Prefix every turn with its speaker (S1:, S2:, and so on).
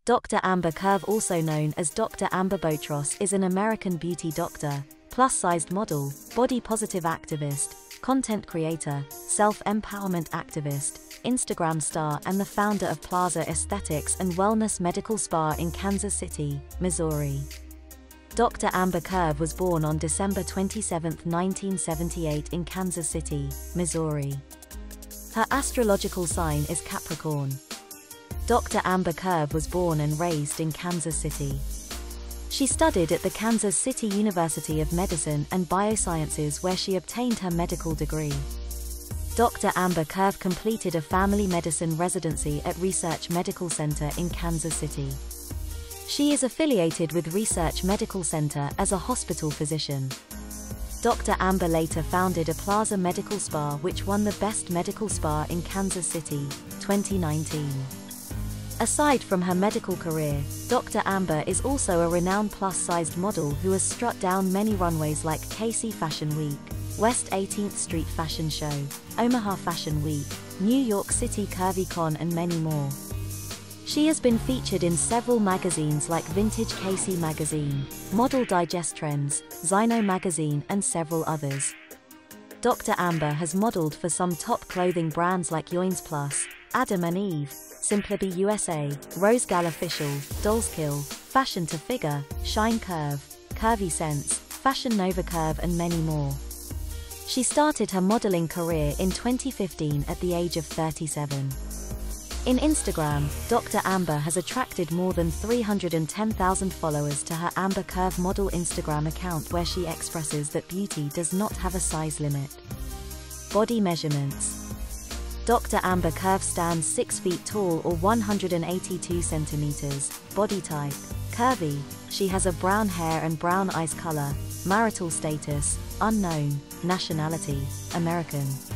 S1: Dr. Amber Curve, also known as Dr. Amber Botros, is an American beauty doctor, plus-sized model, body-positive activist, content creator, self-empowerment activist, Instagram star and the founder of Plaza Aesthetics and Wellness Medical Spa in Kansas City, Missouri. Dr. Amber Curve was born on December 27, 1978 in Kansas City, Missouri. Her astrological sign is Capricorn. Dr. Amber Curve was born and raised in Kansas City. She studied at the Kansas City University of Medicine and Biosciences, where she obtained her medical degree. Dr. Amber Curve completed a family medicine residency at Research Medical Center in Kansas City. She is affiliated with Research Medical Center as a hospital physician. Dr. Amber later founded a Plaza Medical Spa, which won the Best Medical Spa in Kansas City, 2019. Aside from her medical career, Dr. Amber is also a renowned plus-sized model who has strut down many runways like KC Fashion Week, West 18th Street Fashion Show, Omaha Fashion Week, New York City Curvy Con and many more. She has been featured in several magazines like Vintage KC Magazine, Model Digest Trends, Zyno Magazine and several others. Dr. Amber has modeled for some top clothing brands like Yoins Plus, Adam and Eve, Simply USA, Rose Gal Official, Dollskill, Fashion to Figure, Shine Curve, Curvy Sense, Fashion Nova Curve and many more. She started her modeling career in 2015 at the age of 37. In Instagram, Dr. Amber has attracted more than 310,000 followers to her Amber Curve Model Instagram account, where she expresses that beauty does not have a size limit. Body measurements. Dr. Amber Curve stands 6 feet tall or 182 centimeters. Body type: curvy. She has a brown hair and brown eyes color. Marital status: unknown. Nationality: American.